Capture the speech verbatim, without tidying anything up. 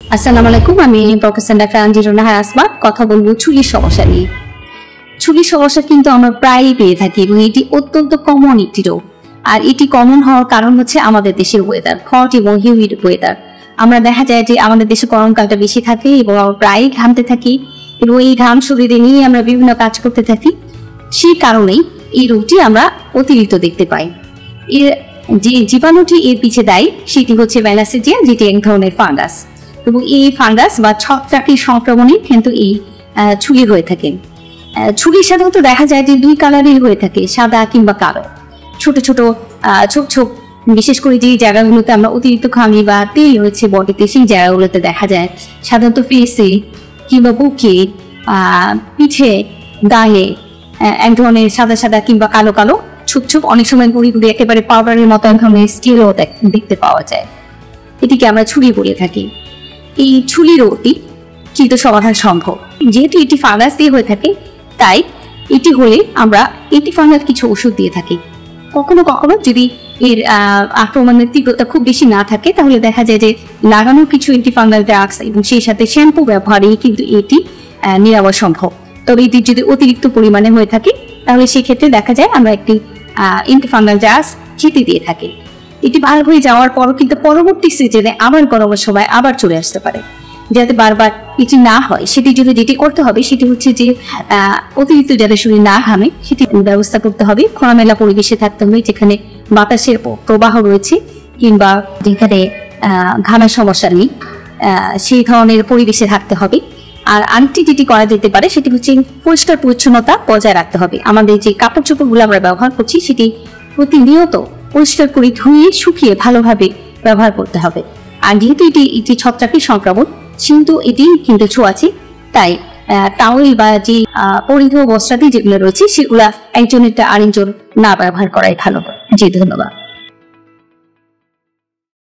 আসসালামু আলাইকুম, আমি প্রফেসর ডাক্তার আঞ্জিরুন নাহার আসমা কথা বলবো চুলির সমস্যা নিয়ে। চুলির সমস্যা কিন্তু আমরা প্রায়ই পেয়ে থাকি এবং এটি অত্যন্ত কমন একটি রোগ। আর এটি কমন হওয়ার কারণ হচ্ছে আমাদের দেশের ওয়েদার, হট এবং হিউমিড ওয়েদার। আমরা দেখা যায় যে আমাদের দেশে গরমকালটা বেশি থাকে এবং আমরা প্রায়ই ঘামতে থাকি এবং এই ঘাম শরীরে নিয়ে আমরা বিভিন্ন কাজ করতে থাকি। সেই কারণেই এই রোগটি আমরা অতিরিক্ত দেখতে পাই। এর যে জীবাণুটি এর পিছে দায়ী সেটি হচ্ছে ব্যালাসিডিয়া, যেটি এক ধরনের ফাঙ্গাস, এবং এই ফাঙ্গাস বা ছত্রাকের সংক্রমণে কিন্তু এই চুলি হয়ে থাকে। চুলি সাধারণত দেখা যায় যে দুই কালারের হয়ে থাকে, সাদা কিংবা কালো। ছোট ছোট ছোপ ছোপ, বিশেষ করে যে জায়গাগুলোতে আমরা অতিরিক্ত ঘামি বা তেল হয়েছে বডিতে, সেই জায়গাগুলোতে দেখা যায় সাধারণত ফেসে কিংবা বুকে, পিঠে, গায়ে এক ধরনের সাদা সাদা কিংবা কালো কালো ছোপ ছোপ, অনেক সময় গুড়ি গুড়ি একেবারে পাউডারের মতো এক ধরনের স্টিলও দেখতে পাওয়া যায়। এটিকে আমরা ছুরি বলে থাকি। এই চুলি রোগটি কিন্তু সমাধান সম্ভব, যেহেতু এটি ফাঙ্গাস দিয়ে হয়ে থাকে, তাই এটি হলে আমরা এটি ফাঙ্গাস কিছু ওষুধ দিয়ে থাকি। কখনো কখনো যদি এর আক্রমণের তীব্রতা খুব বেশি না থাকে, তাহলে দেখা যায় যে লাগানো কিছু অ্যান্টিফাঙ্গাল ড্রাগস এবং সেই সাথে শ্যাম্পু ব্যবহারে কিন্তু এটি নিরাময় সম্ভব। তবে এটি যদি অতিরিক্ত পরিমাণে হয়ে থাকে, তাহলে সেই ক্ষেত্রে দেখা যায় আমরা একটি অ্যান্টিফাঙ্গাল ড্রাগস খেতে দিয়ে থাকি। এটি ভালো হয়ে যাওয়ার পরও কিন্তু পরবর্তী সিজনে আবার গরমের সময় আবার চলে আসতে পারে। যাতে বারবার এটি না হয়, সেটি যদি যেটি করতে হবে সেটি হচ্ছে যে অতিরিক্ত যাতে শরীর না ঘামে সেটি ব্যবস্থা করতে হবে। খোলামেলা পরিবেশে থাকতে হবে, যেখানে বাতাসের প্রবাহ রয়েছে কিংবা যেখানে ঘামের সমস্যা নেই, সেই ধরনের পরিবেশে থাকতে হবে। আর আরেকটি যেটি করা যেতে পারে সেটি হচ্ছে পরিষ্কার পরিচ্ছন্নতা বজায় রাখতে হবে। আমাদের যে কাপড় চোপড়গুলো আমরা ব্যবহার করছি সেটি প্রতিনিয়ত পরিষ্কার করে ধুয়ে শুকিয়ে ভালোভাবে ব্যবহার করতে হবে। আর যেহেতু এটি এটি ছত্রাকের সংক্রমণ, কিন্তু এটি কিন্তু ছোঁয়াচে, তাই টাওয়েল বা যে পরিধেয় বস্ত্রাদি যেগুলো রয়েছে সেগুলা একজনের আরেকজন না ব্যবহার করাই ভালো। জি, ধন্যবাদ।